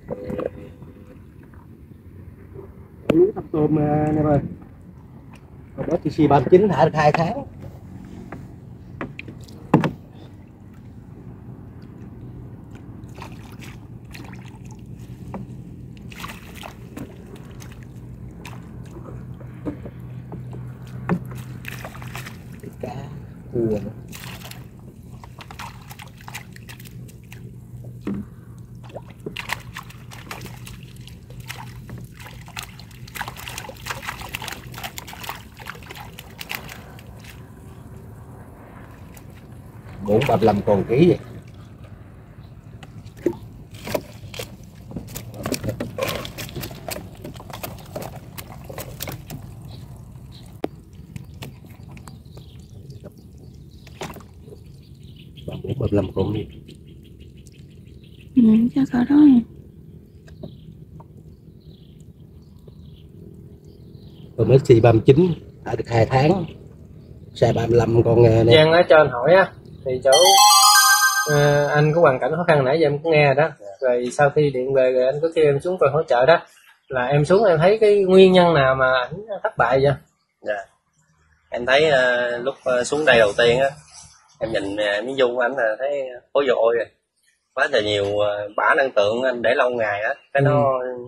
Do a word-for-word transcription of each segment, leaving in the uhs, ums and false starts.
Lúa thăm tôm anh em ơi. Còn đó tê xê ba mươi chín thả được hai tháng. Cá cua nữa. Bốn ba mươi lăm con ký vậy. Bốn ba mươi lăm con đi. Ừ, chắc cỡ đó. Còn tê xê ba mươi chín đã được hai tháng. Xài ba mươi lăm con này. Giang á cho anh hỏi á, thì chỗ uh, anh có hoàn cảnh khó khăn nãy giờ em cũng nghe rồi đó. Rồi sau khi điện về rồi anh có kêu em xuống về hỗ trợ đó, là em xuống em thấy cái nguyên nhân nào mà ảnh thất bại vậy? Dạ. Em thấy uh, lúc uh, xuống đây đầu tiên á, em nhìn uh, miếng dung của anh là thấy hối dội rồi. Quá trời nhiều uh, bã năng tượng anh để lâu ngày á, cái Ừ. nó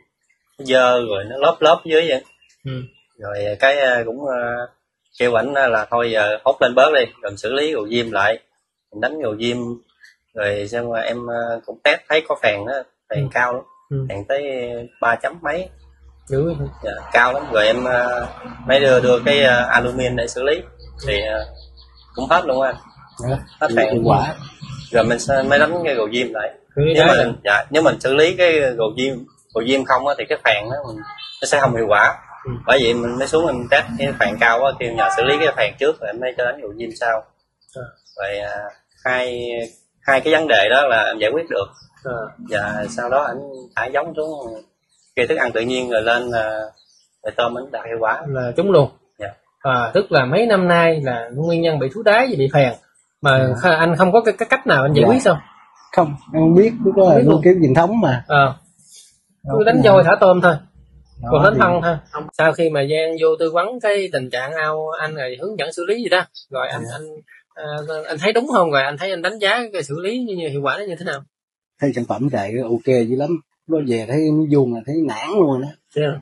dơ rồi nó lớp lớp dưới vậy. Ừ. Rồi cái uh, cũng uh, kêu ảnh là thôi giờ hốt lên bớt đi, rồi xử lý rượu diêm lại, mình đánh rượu diêm rồi xong rồi em uh, cũng test thấy có phèn đó, phèn Ừ. cao lắm, Ừ. phèn tới ba chấm mấy. Dữ. Dạ, cao lắm. Rồi em uh, mới đưa đưa cái uh, alumin để xử lý thì uh, cũng hết luôn anh. Dạ. Hết phèn Hiệu quả. rồi mình sẽ, mới đánh cái rượu diêm lại. Xử lý Nếu đáy mình dạ, nếu mình xử lý cái rượu diêm rượu diêm không á thì cái phèn nó mình, nó sẽ không hiệu quả. Ừ. Bởi vậy mình mới xuống mình test cái phèn cao á, kêu nhờ xử lý cái phèn trước rồi em mới cho đánh rượu diêm sau. À. Rồi uh, hai hai cái vấn đề đó là em giải quyết được. À. Và sau đó anh thả giống xuống cây thức ăn tự nhiên rồi lên uh, rồi tôm anh đạt hiệu quả. Là trúng luôn. Dạ. À, tức là mấy năm nay là nguyên nhân bị thú đáy và bị phèn mà Dạ. anh không có cái, cái cách nào anh giải Dạ. quyết sao? Không, em không biết, lúc đó Không là biết nuôi luôn. kiểu truyền thống mà. À. Cứ Đâu đánh có voi nào. thả tôm thôi. Đó Còn đánh thì- thân thôi. Sau khi mà Giang vô tư vấn cái tình trạng ao anh rồi hướng dẫn xử lý gì đó, rồi anh Dạ. anh à, anh thấy đúng không, rồi anh thấy anh đánh giá cái xử lý như hiệu quả nó như thế nào? Thấy sản phẩm chạy ok dữ lắm. Nó về thấy nó vuông là thấy nản luôn đó. Yeah.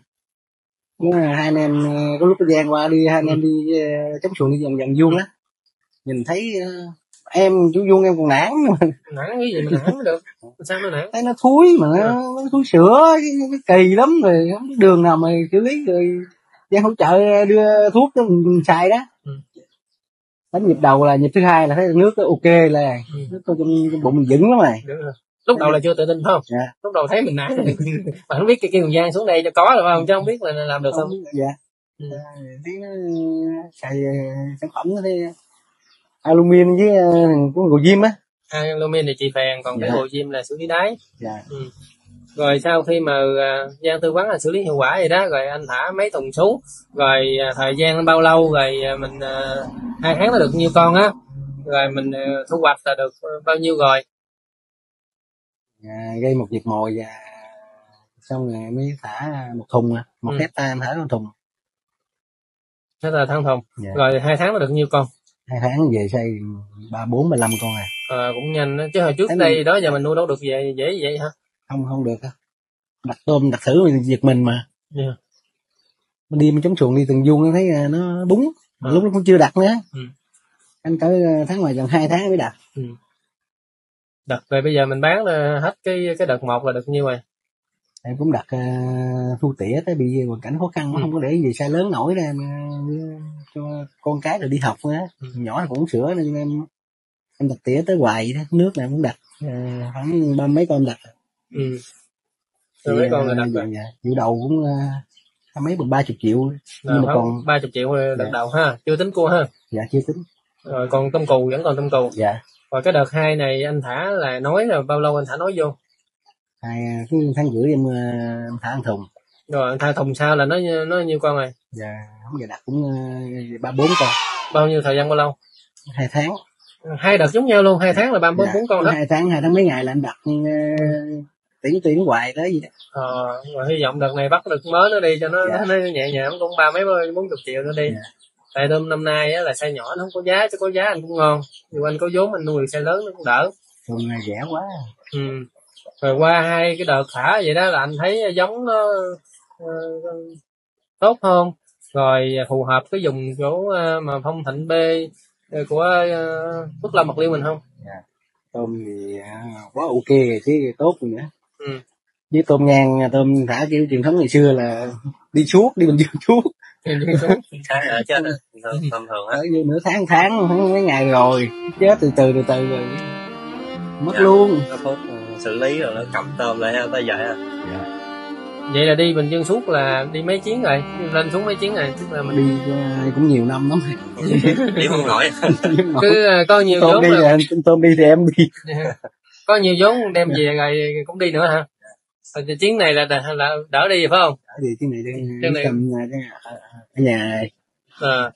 Nó hai anh em có lúc Giang qua đi, hai anh em đi uh, chống xuồng đi vòng vòng vuông á, nhìn thấy uh, em chú vuông em còn nản nữa. Nản cái gì mà nản mới được? Sao nó nản? Thấy nó thúi mà nó, nó thúi sữa cái, cái kỳ lắm rồi, không biết đường nào mà xử lý rồi Giang hỗ trợ đưa thuốc cho mình xài đó. Ừ. Đánh nhịp đầu là nhịp thứ hai là thấy nước nó ok là Ừ. nước trong, trong bụng mình vững lắm rồi. Đúng rồi. Lúc đầu là chưa tự tin phải không? Dạ. Lúc đầu thấy mình nản rồi. Mà không biết cái kêu Giang xuống đây cho có được không, chứ không biết là làm được không. Dạ. Ừ. Thấy nó xài sản phẩm nó thấy alumin với con gồ diêm á. Alumin thì trị phèn, còn Dạ. cái hồ diêm là xử lý đáy. Dạ. Ừ. Rồi sau khi mà uh, Giang tư vấn là xử lý hiệu quả vậy đó, rồi anh thả mấy thùng xuống, rồi uh, thời gian bao lâu, rồi uh, mình uh, hai tháng là được nhiêu con á, rồi mình uh, thu hoạch là được bao nhiêu rồi? À, gây một diệt mồi và xong rồi mới thả một thùng, một Ừ. hecta em thả một thùng. Thế là thăng thùng. Dạ. Rồi hai tháng là được nhiêu con? Hai tháng về xây ba bốn ba năm con à. À, cũng nhanh đó. Chứ hồi trước Thế đây mình... đó giờ mình nuôi đâu được về dễ như vậy hả? Không không được á. Đặt tôm đặt thử mình diệt mình mà. Yeah. Mình đi mình chống xuồng đi từng vuông thấy nó búng. Mà à. Lúc nó cũng chưa đặt nữa. Ừ. Anh tới tháng ngoài gần hai tháng mới đặt. Ừ. Đặt rồi bây giờ mình bán là hết cái cái đợt một là được nhiêu rồi? Em cũng đặt uh, thu tỉa tới bị hoàn cảnh khó khăn, ừ. Không có để gì sai lớn nổi ra mà, cho con cái rồi đi học nữa. Ừ. Nhỏ thì cũng uống sữa nên em em đặt tỉa tới hoài vậy đó, nước này cũng đặt uh, khoảng ba mấy con đặt. Ừ. Rồi mấy con là đặt rồi. Dạ, dạ. Đầu cũng uh, mấy ba chục triệu. Nhưng mà còn ba chục triệu đợt dạ. đầu ha, chưa tính cua ha. Dạ chưa tính. Rồi còn tôm cù vẫn còn tôm cù. Dạ. Rồi cái đợt hai này anh thả là nói là bao lâu anh thả nói vô? Hai tháng rưỡi em, em thả ăn thùng. Rồi anh thả thùng sau là nó nó nhiêu con rồi? Dạ không giờ đặt cũng ba bốn con. Bao nhiêu thời gian bao lâu? Hai tháng. Hai đợt giống nhau luôn, hai tháng là ba bốn dạ. con hết. Hai tháng hai tháng mấy ngày là anh đặt uh, tuyển tuyển hoài tới gì đó. Ờ, rồi hy vọng đợt này bắt được mớ nó đi cho nó, dạ. nó nhẹ nhàng, cũng ba mấy bốn chục triệu nó đi. Dạ. Tại tôm năm nay á, là size nhỏ nó không có giá, chứ có giá anh cũng ngon, nhưng anh có vốn anh nuôi size lớn nó cũng đỡ. Tôm này rẻ quá. Ừ. Rồi qua hai cái đợt thả vậy đó là anh thấy giống nó uh, tốt hơn, rồi phù hợp cái dùng chỗ uh, mà Phong Thịnh B của uh, Phước Long Bạc Liêu mình không? Dạ. Tôm thì uh, quá ok rồi chứ tốt rồi nữa. Ừ. Với tôm ngang, tôm thả kiểu truyền thống ngày xưa là đi suốt, đi Bình Dương suốt. Khá là chết rồi, thông thường á. Ở vô nửa tháng tháng mấy ngày rồi, chết từ từ từ từ rồi mất dạ, luôn. Nó phút xử lý rồi nó cầm tôm lại ha, tới vậy à. Dạ. Vậy là đi Bình Dương suốt là đi mấy chuyến rồi, lên xuống mấy chuyến rồi, tức là mình đi uh, cũng nhiều năm lắm. Đi không nổi. Cứ uh, có nhiều tôm vốn đi là... tôm đi thì em đi. Có nhiều vốn đem về rồi cũng đi nữa hả? Rồi chuyến này là, là đỡ đi phải không? Đỡ đi chuyến này đi. Chuyến này cầm ở nhà này. À.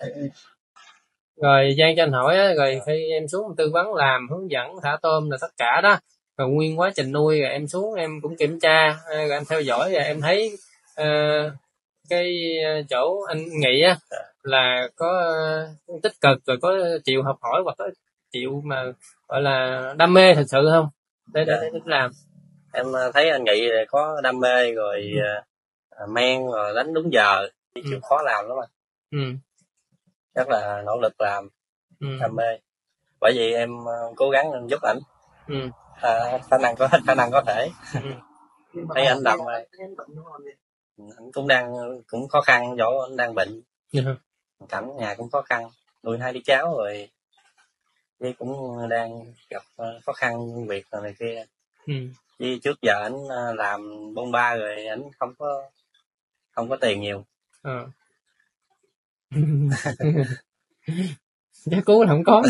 Rồi Giang cho anh hỏi á, rồi khi em xuống tư vấn làm hướng dẫn thả tôm là tất cả đó, rồi nguyên quá trình nuôi rồi em xuống em cũng kiểm tra, rồi em theo dõi và em thấy uh, cái chỗ anh nghĩ á là có uh, tích cực, rồi có chịu học hỏi hoặc có chịu mà gọi là đam mê thật sự không để để, để làm. Em thấy anh Nghị có đam mê rồi, uh, men rồi đánh đúng giờ, chịu ừ. khó làm lắm anh. Ừ. Rất là nỗ lực làm, ừ. đam mê. Bởi vì em uh, cố gắng giúp ảnh. Ừ. À, khả năng có khả năng có thể. Ừ. Thấy anh làm rồi. Anh cũng đang cũng khó khăn chỗ anh đang bệnh. Ừ. Cảnh nhà cũng khó khăn, nuôi hai đứa cháu rồi, với cũng đang gặp uh, khó khăn việc rồi này kia. Ừ. Vì trước giờ anh uh, làm bông ba rồi anh không có không có tiền nhiều. Ờ. Giá cứu là không có.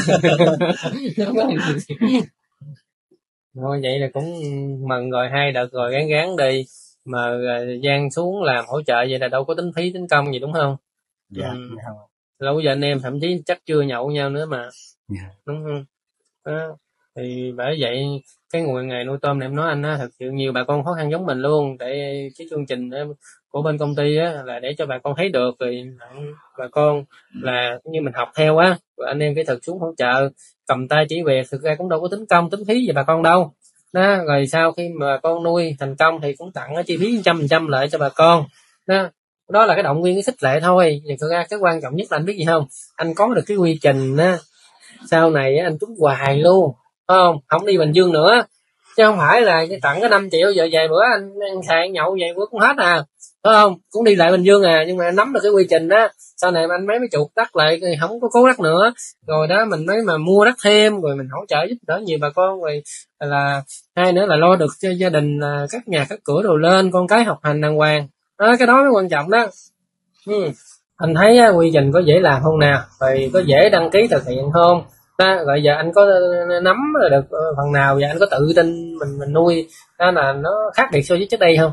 Thôi vậy là cũng mừng rồi, hai đợt rồi gán gán đi mà Giang xuống làm hỗ trợ vậy là đâu có tính phí tính công gì đúng không? Dạ. Ừ. Lâu giờ anh em thậm chí chắc chưa nhậu nhau nữa mà. Dạ. Đúng không? Đó. Thì bởi vậy cái nguồn nghề nuôi tôm này em nói anh á, thật sự nhiều bà con khó khăn giống mình luôn, để cái chương trình của bên công ty á là để cho bà con thấy được, rồi bà con là như mình học theo á, rồi anh em kỹ thuật xuống hỗ trợ cầm tay chỉ việc, thực ra cũng đâu có tính công tính phí gì bà con đâu đó. Rồi sau khi mà bà con nuôi thành công thì cũng tặng cái chi phí trăm phần trăm lại cho bà con đó. Đó là cái động viên, cái khích lệ thôi. Thì thực ra cái quan trọng nhất là anh biết gì không, anh có được cái quy trình á, sau này anh trúng hoài luôn, không không đi Bình Dương nữa, chứ không phải là tặng cái năm triệu giờ vài bữa anh ăn xài nhậu vài bữa cũng hết à, phải không? Cũng đi lại Bình Dương à, nhưng mà nắm được cái quy trình đó, sau này anh mấy mấy chuột đất lại không có cố đất nữa, rồi đó mình mới mà mua đất thêm, rồi mình hỗ trợ giúp đỡ nhiều bà con, rồi là hai nữa là lo được cho gia đình các nhà các cửa đồ lên, con cái học hành đàng hoàng đó, cái đó mới quan trọng đó. Ừ. Anh thấy uh, quy trình có dễ làm không nào, rồi có dễ đăng ký thực hiện không đó, rồi giờ anh có nắm được phần nào và anh có tự tin mình mình nuôi đó là nó khác biệt so với trước đây không?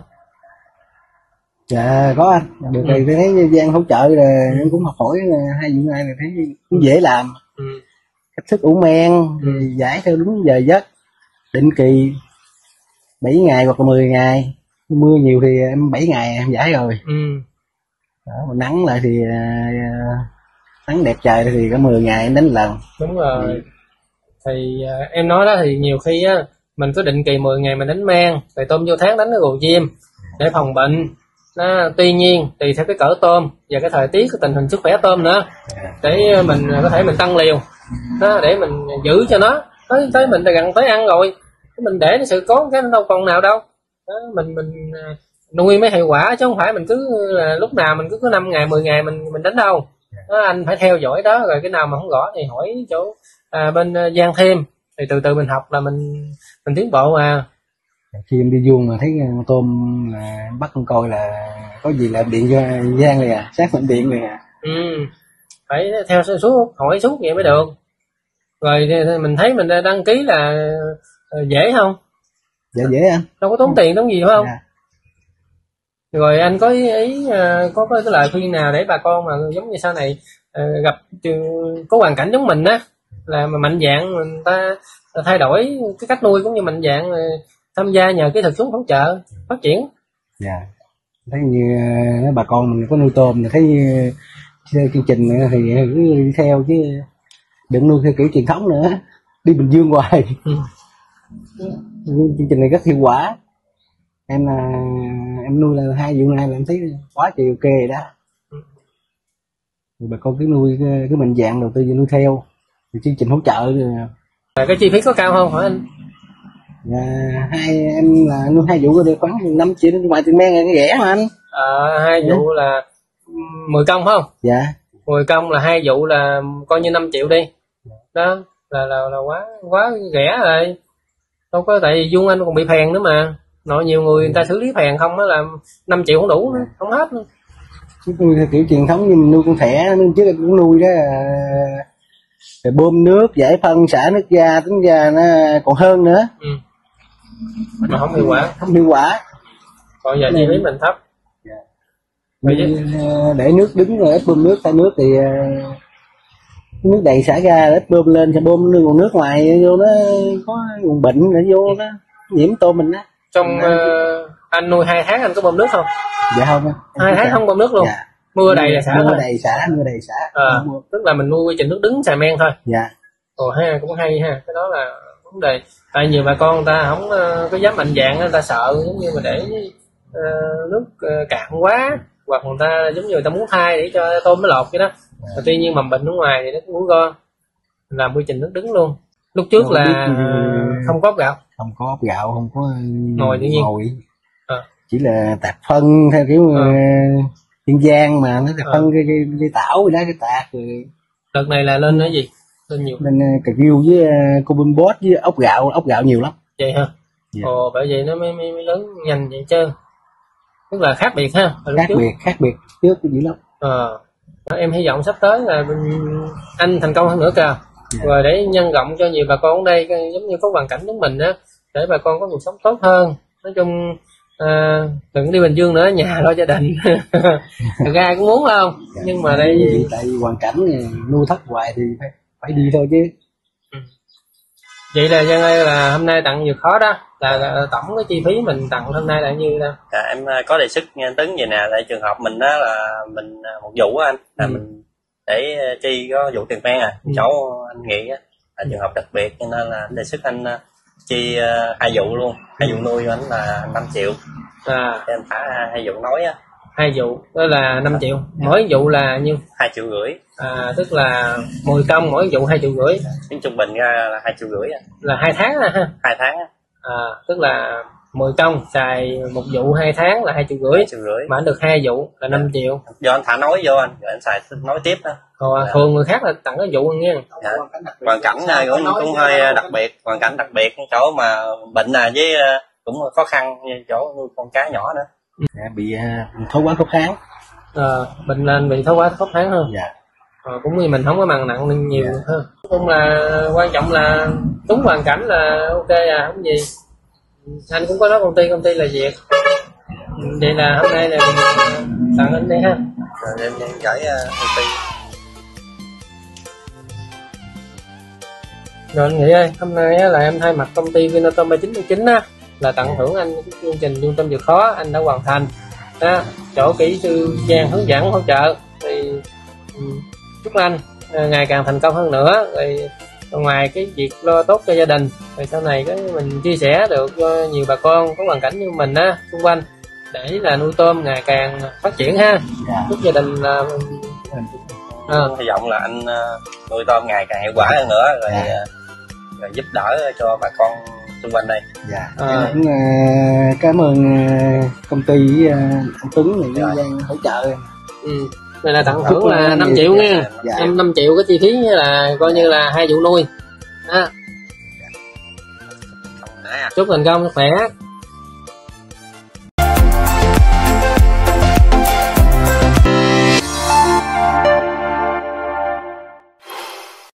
Dạ có anh, được ừ. thì thấy như Giang hỗ trợ rồi ừ. em cũng học hỏi hai vụ này thấy cũng dễ làm. Ừ. Cách thức ủ men, ừ. giải theo đúng giờ giấc, định kỳ bảy ngày hoặc là mười ngày, mưa nhiều thì em bảy ngày em giải rồi. Ừ. Đó, mà nắng lại thì uh, nắng đẹp trời thì có mười ngày em đánh lần. Đúng rồi. Ừ. Thì uh, em nói đó thì nhiều khi á mình có định kỳ mười ngày mình đánh men, rồi tôm vô tháng đánh cái gồ diêm để phòng bệnh. Nó, tuy nhiên tùy theo cái cỡ tôm và cái thời tiết, cái tình hình sức khỏe tôm nữa, để mình có thể mình tăng liều đó, để mình giữ cho nó tới tới mình gần tới ăn rồi, mình để nó sự cố cái nó đâu còn nào đâu đó, mình mình nuôi mới hiệu quả, chứ không phải mình cứ lúc nào mình cứ có năm ngày mười ngày mình mình đánh đâu đó. Anh phải theo dõi đó, rồi cái nào mà không rõ thì hỏi chỗ à, bên Giang thêm, thì từ từ mình học là mình mình tiến bộ mà. Khi em đi vuông mà thấy con tôm là bắt con coi là có gì là điện cho Giang này à, sát mệnh điện này à. Ừ, phải theo suốt, hỏi suốt vậy mới được. Rồi mình thấy mình đăng ký là dễ không? Dạ dễ anh. Đâu có tốn tiền tốn gì phải không? Dạ. Rồi anh có ý, ý có cái lời khuyên nào để bà con mà giống như sau này gặp có hoàn cảnh giống mình á, là mà mạnh dạn người ta thay đổi cái cách nuôi cũng như mạnh dạn tham gia nhờ kỹ thuật xuống hỗ trợ phát triển. Dạ, thấy như uh, bà con mình có nuôi tôm thì thấy uh, chương trình thì cứ đi theo chứ đừng nuôi theo kiểu truyền thống nữa, đi Bình Dương hoài. Ừ. Chương trình này rất hiệu quả. Em là em nuôi là hai vụ này là em thấy quá trời ok rồi đó. Rồi bà con cứ nuôi cứ mạnh dạn đầu tư và nuôi theo thì chương trình hỗ trợ rồi. Cái chi phí có cao không hả anh? Dạ, hai em là nuôi hai vụ được khoảng năm triệu đến ngoài tiền men cái rẻ mà anh. À, hai dạ. vụ là mười công phải không? Dạ. mười công là hai vụ là coi như năm triệu đi. Đó là là là quá quá rẻ rồi. Đâu có, tại vì Dung Anh còn bị phèn nữa mà. Nội nhiều người người ta xử lý phèn không đó là năm triệu không đủ nữa, không hết nữa. Chứ nuôi theo kiểu truyền thống như mình nuôi con thẻ nên trước em cũng nuôi đó, rồi bơm nước, giải phân, xả nước ra, tính ra nó còn hơn nữa. Ừ. Mà không hiệu quả. Không hiệu quả. Còn giờ chi phí mình thấp. Dạ. Mình, để nước đứng rồi ít bơm nước, tay nước thì nước đầy xả ra, ít bơm lên sẽ bơm nguồn nước ngoài vô, nó có nguồn bệnh để vô nó nhiễm tôm mình á. Trong uh, anh nuôi hai tháng anh có bơm nước không? Dạ không. Hai tháng không bơm nước luôn. Dạ. Mưa đầy là xả mưa thôi. đầy xả, mưa đầy xả. À, tức là mình nuôi quy trình nước đứng xài men thôi. Dạ. Ồ ha, cũng hay ha, cái đó là vấn đề. Tại nhiều bà con người ta không uh, có dám mạnh dạn, người ta sợ giống như mà để uh, nước uh, cạn quá, hoặc người ta giống như người ta muốn thay để cho tôm nó lọt vậy đó. Và tuy nhiên mầm bệnh ở ngoài thì nó cũng rủi ro, làm quy trình nước đứng luôn. Lúc trước là không có ốc gạo, không có ốc gạo, không có nồi tự nhiên, nồi. À. Chỉ là tạt phân theo kiểu à. Dân gian mà nó tạt à. phân cái cây tảo rồi đó, cái tạt rồi. Đợt này là lên cái gì? Lên nhiều. Lên cà riêu với combin bot với ốc gạo, ốc gạo nhiều lắm. Vậy hả? Dạ. Ồ, bởi vậy nó mới, mới, mới lớn nhanh vậy chứ. Tức là khác biệt ha. Khác trước. biệt, khác biệt trước cái gì lắm. Ờ. À. Em hy vọng sắp tới là anh thành công hơn nữa kìa. Dạ. Rồi để nhân rộng cho nhiều bà con ở đây giống như có hoàn cảnh giống mình á, để bà con có cuộc sống tốt hơn. Nói chung à, đừng đi Bình Dương nữa, nhà lo gia đình. Thật ra cũng muốn không, dạ. Nhưng mà đây vì tại vì hoàn cảnh này, nuôi thất hoài thì phải, phải đi thôi chứ. Ừ. Vậy là Giang ơi, là hôm nay tặng vượt khó đó là, là tổng cái chi phí mình tặng hôm nay là như là à, em có đề xuất nghe Tấn vậy nè, tại trường hợp mình đó là mình một vụ á anh, là ừ. mình để chi có vụ tiền men à, ừ. chỗ anh nghĩ á là trường hợp đặc biệt, cho nên là đề xuất anh chi uh, hai vụ luôn, hai vụ nuôi anh là năm triệu, à để anh thả hai vụ nói á, hai vụ đó là năm triệu, mỗi vụ là nhiêu? Hai triệu rưỡi, à tức là mười công mỗi vụ hai triệu rưỡi, tính trung bình ra là hai triệu rưỡi à. Là hai tháng à ha? Hai tháng á, à tức là mười công xài một vụ hai tháng là hai triệu rưỡi, triệu rưỡi, mà anh được hai vụ là năm triệu. Do anh thả nói vô anh, rồi anh xài nói tiếp đó. Ờ, dạ. Thường người khác là tặng cái vụ nghe. Dạ. Hoàn cảnh này cũng cũng hơi đặc biệt, hoàn cảnh đặc biệt chỗ mà bệnh là với cũng khó khăn như chỗ nuôi con cá nhỏ nữa. Dạ, bị uh, thoái hóa khớp háng. Ờ, bệnh lên bị thoái hóa khớp háng hơn. Dạ. Ờ, cũng như mình không có mặn nặng nên nhiều dạ. hơn. Cũng là quan trọng là đúng hoàn cảnh là ok à, không gì. Anh cũng có nói công ty, công ty là Việt. Vậy là hôm nay là tặng anh đây ha. Rồi em em gửi uh, công ty. Rồi anh Nghị ơi, hôm nay á, là em thay mặt công ty Vinatom ba chín chín á, là tặng thưởng anh cái chương trình nuôi tôm vượt khó anh đã hoàn thành. Đó, chỗ kỹ sư Giang hướng dẫn hỗ trợ thì chúc anh ngày càng thành công hơn nữa. Rồi ngoài cái việc lo tốt cho gia đình, rồi sau này cái mình chia sẻ được cho nhiều bà con có hoàn cảnh như mình á xung quanh, để là nuôi tôm ngày càng phát triển ha. Dạ. Chúc gia đình là à. Hy vọng là anh nuôi tôm ngày càng hiệu quả hơn nữa, rồi, dạ. rồi giúp đỡ cho bà con xung quanh đây. Dạ. À. Em cũng uh, cảm ơn uh, công ty uh, anh Tuấn này dạ. Giang hỗ trợ. Ừ. Đây là tặng thưởng là năm triệu nha. Dạ. Em năm triệu cái chi phí là coi như là hai vụ nuôi. Đó. Dạ. Chúc thành công, khỏe.